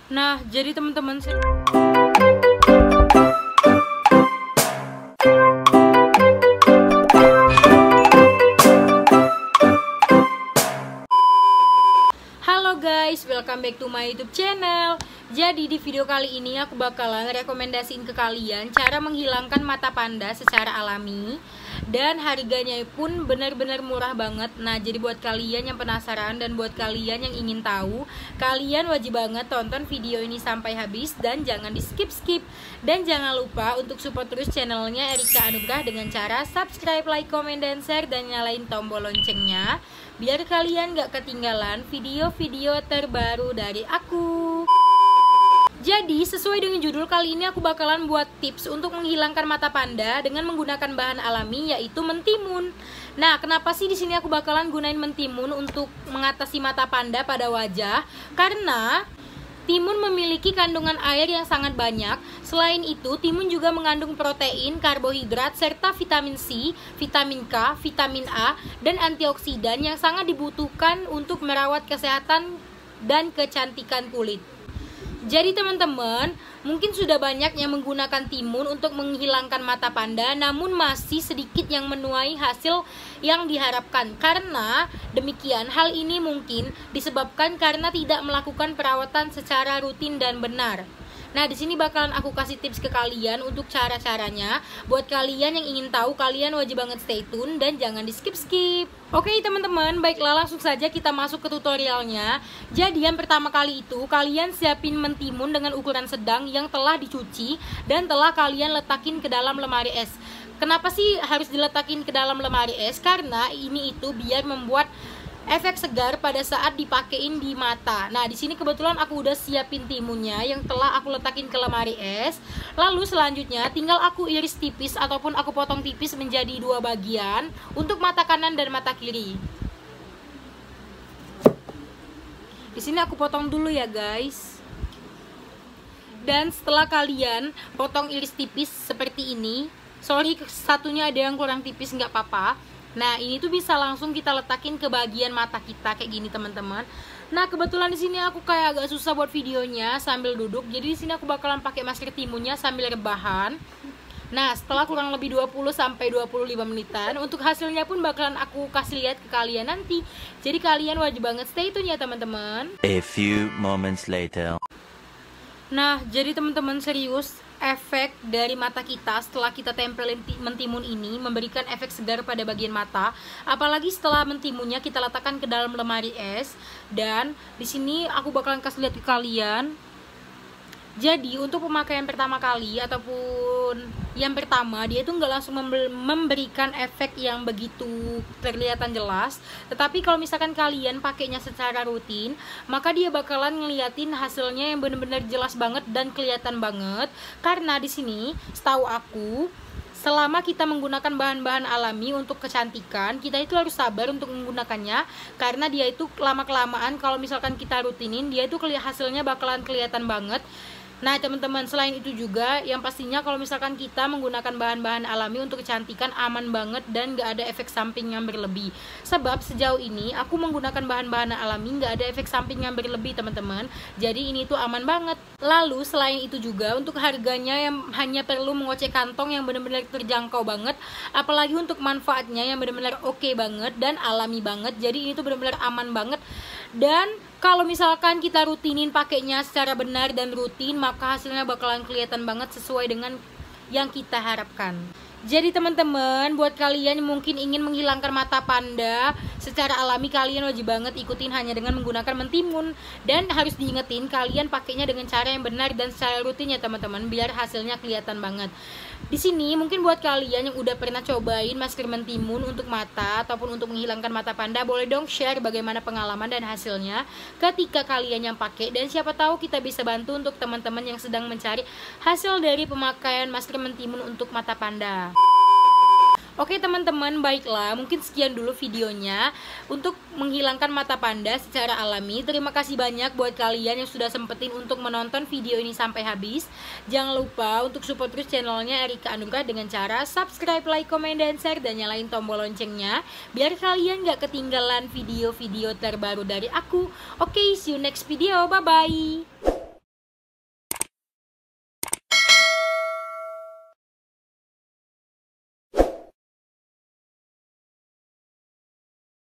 Nah, jadi teman-teman halo guys, welcome back to my YouTube channel. Jadi di video kali ini aku bakalan rekomendasiin ke kalian cara menghilangkan mata panda secara alami. Dan harganya pun benar-benar murah banget. Nah, jadi buat kalian yang penasaran dan buat kalian yang ingin tahu, kalian wajib banget tonton video ini sampai habis dan jangan di skip-skip. Dan jangan lupa untuk support terus channelnya Erika Anugrah dengan cara subscribe, like, komen, dan share, dan nyalain tombol loncengnya biar kalian gak ketinggalan video-video terbaru dari aku. Jadi, sesuai dengan judul, kali ini aku bakalan buat tips untuk menghilangkan mata panda dengan menggunakan bahan alami, yaitu mentimun. Nah, kenapa sih di sini aku bakalan gunain mentimun untuk mengatasi mata panda pada wajah? Karena timun memiliki kandungan air yang sangat banyak. Selain itu, timun juga mengandung protein, karbohidrat, serta vitamin C, vitamin K, vitamin A, dan antioksidan yang sangat dibutuhkan untuk merawat kesehatan dan kecantikan kulit. Jadi teman-teman, mungkin sudah banyak yang menggunakan timun untuk menghilangkan mata panda, namun masih sedikit yang menuai hasil yang diharapkan. Karena demikian, hal ini mungkin disebabkan karena tidak melakukan perawatan secara rutin dan benar. Nah, di sini bakalan aku kasih tips ke kalian untuk cara-caranya. Buat kalian yang ingin tahu, kalian wajib banget stay tune dan jangan di skip-skip. Oke teman-teman, baiklah langsung saja kita masuk ke tutorialnya. Jadi yang pertama kali itu, kalian siapin mentimun dengan ukuran sedang yang telah dicuci dan telah kalian letakin ke dalam lemari es. Kenapa sih harus diletakin ke dalam lemari es? Karena ini itu biar membuat efek segar pada saat dipakein di mata. Nah, di sini kebetulan aku udah siapin timunnya yang telah aku letakin ke lemari es. Lalu selanjutnya tinggal aku iris tipis ataupun aku potong tipis menjadi dua bagian untuk mata kanan dan mata kiri. Di sini aku potong dulu ya, guys. Dan setelah kalian potong iris tipis seperti ini, sorry satunya ada yang kurang tipis, nggak apa-apa. Nah, ini tuh bisa langsung kita letakin ke bagian mata kita kayak gini, teman-teman. Nah, kebetulan di sini aku kayak agak susah buat videonya sambil duduk. Jadi di sini aku bakalan pakai masker timunnya sambil rebahan. Nah, setelah kurang lebih 20 sampai 25 menitan, untuk hasilnya pun bakalan aku kasih lihat ke kalian nanti. Jadi kalian wajib banget stay tune ya, teman-teman. A few moments later. Nah, jadi teman-teman serius, efek dari mata kita setelah kita tempelin mentimun ini memberikan efek segar pada bagian mata. Apalagi setelah mentimunnya kita letakkan ke dalam lemari es. Dan di sini aku bakalan kasih lihat ke kalian. Jadi untuk pemakaian pertama kali ataupun yang pertama, dia itu nggak langsung memberikan efek yang begitu terlihatan jelas. Tetapi kalau misalkan kalian pakainya secara rutin, maka dia bakalan ngeliatin hasilnya yang benar-benar jelas banget dan kelihatan banget. Karena di sini setahu aku, selama kita menggunakan bahan-bahan alami untuk kecantikan, kita itu harus sabar untuk menggunakannya. Karena dia itu lama-kelamaan kalau misalkan kita rutinin, dia itu hasilnya bakalan kelihatan banget. Nah teman-teman, selain itu juga yang pastinya kalau misalkan kita menggunakan bahan-bahan alami untuk kecantikan, aman banget dan gak ada efek samping yang berlebih. Sebab sejauh ini aku menggunakan bahan-bahan alami gak ada efek samping yang berlebih, teman-teman. Jadi ini tuh aman banget. Lalu selain itu juga untuk harganya yang hanya perlu mengocek kantong yang benar-benar terjangkau banget. Apalagi untuk manfaatnya yang benar-benar oke banget dan alami banget. Jadi ini tuh benar-benar aman banget. Dan kalau misalkan kita rutinin pakainya secara benar dan rutin, maka hasilnya bakalan kelihatan banget sesuai dengan yang kita harapkan. Jadi teman-teman, buat kalian yang mungkin ingin menghilangkan mata panda secara alami, kalian wajib banget ikutin hanya dengan menggunakan mentimun. Dan harus diingetin, kalian pakainya dengan cara yang benar dan secara rutin ya teman-teman, biar hasilnya kelihatan banget. Di sini mungkin buat kalian yang udah pernah cobain masker mentimun untuk mata ataupun untuk menghilangkan mata panda, boleh dong share bagaimana pengalaman dan hasilnya ketika kalian yang pakai. Dan siapa tahu kita bisa bantu untuk teman-teman yang sedang mencari hasil dari pemakaian masker mentimun untuk mata panda. Oke teman-teman, baiklah mungkin sekian dulu videonya untuk menghilangkan mata panda secara alami. Terima kasih banyak buat kalian yang sudah sempetin untuk menonton video ini sampai habis. Jangan lupa untuk support terus channelnya Erika Anugrah dengan cara subscribe, like, komen, dan share, dan nyalain tombol loncengnya biar kalian gak ketinggalan video-video terbaru dari aku. Oke, see you next video, bye-bye.